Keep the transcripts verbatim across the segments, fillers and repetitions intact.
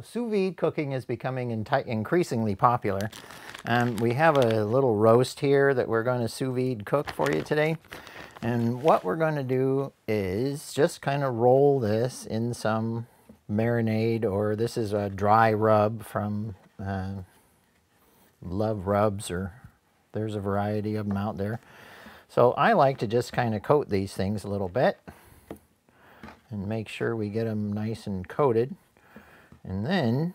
sous vide cooking is becoming increasingly popular. Um, we have a little roast here that we're going to sous vide cook for you today. And what we're going to do is just kind of roll this in some marinade, or this is a dry rub from uh, Love Rubs, or there's a variety of them out there. So I like to just kind of coat these things a little bit and make sure we get them nice and coated. And then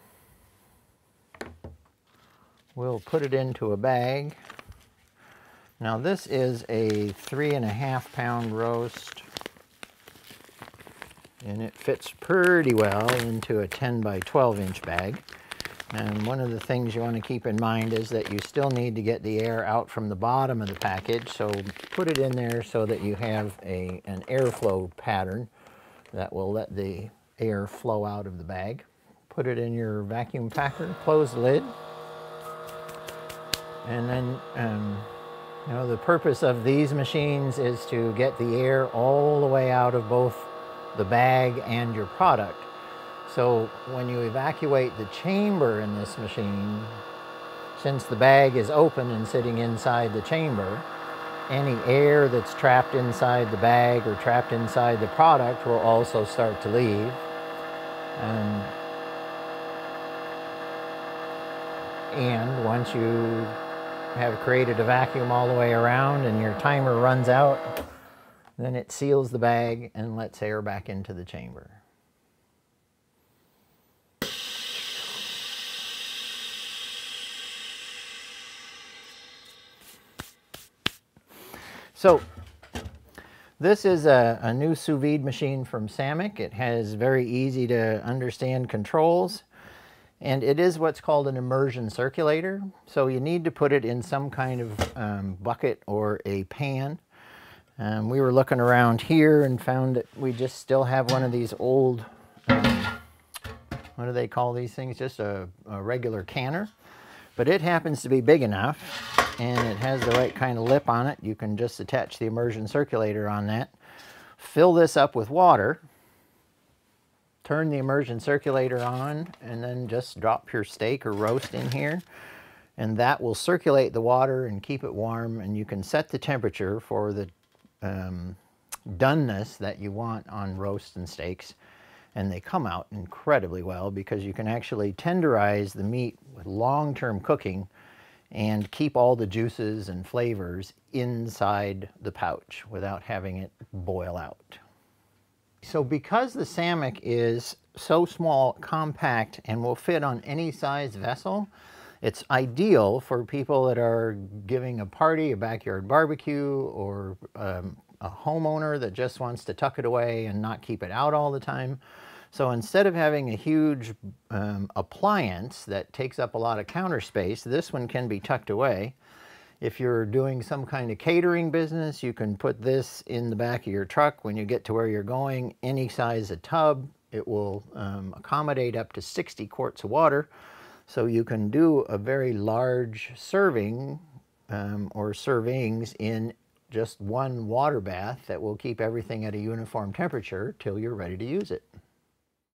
we'll put it into a bag. Now this is a three and a half pound roast, and it fits pretty well into a ten by twelve inch bag. And one of the things you want to keep in mind is that you still need to get the air out from the bottom of the package, so put it in there so that you have a, an airflow pattern that will let the air flow out of the bag. Put it in your vacuum packer, close the lid, and then um, you know, the purpose of these machines is to get the air all the way out of both the bag and your product. So when you evacuate the chamber in this machine, since the bag is open and sitting inside the chamber, any air that's trapped inside the bag or trapped inside the product will also start to leave. Um, and once you have created a vacuum all the way around and your timer runs out, then it seals the bag and lets air back into the chamber. So this is a, a new sous vide machine from Samick. It has very easy to understand controls, and it is what's called an immersion circulator. So you need to put it in some kind of um, bucket or a pan. Um, we were looking around here and found that we just still have one of these old, um, what do they call these things? Just a, a regular canner. But it happens to be big enough, and it has the right kind of lip on it. You can just attach the immersion circulator on that. Fill this up with water. Turn the immersion circulator on, and then just drop your steak or roast in here. And that will circulate the water and keep it warm, and you can set the temperature for the um, doneness that you want on roast and steaks. And they come out incredibly well because you can actually tenderize the meat with long-term cooking and keep all the juices and flavors inside the pouch without having it boil out. So because the Samick is so small, compact, and will fit on any size vessel, it's ideal for people that are giving a party, a backyard barbecue, or um, a homeowner that just wants to tuck it away and not keep it out all the time. So instead of having a huge um, appliance that takes up a lot of counter space, this one can be tucked away. If you're doing some kind of catering business, you can put this in the back of your truck when you get to where you're going. Any size of tub, it will um, accommodate up to sixty quarts of water. So you can do a very large serving um, or servings in just one water bath that will keep everything at a uniform temperature till you're ready to use it.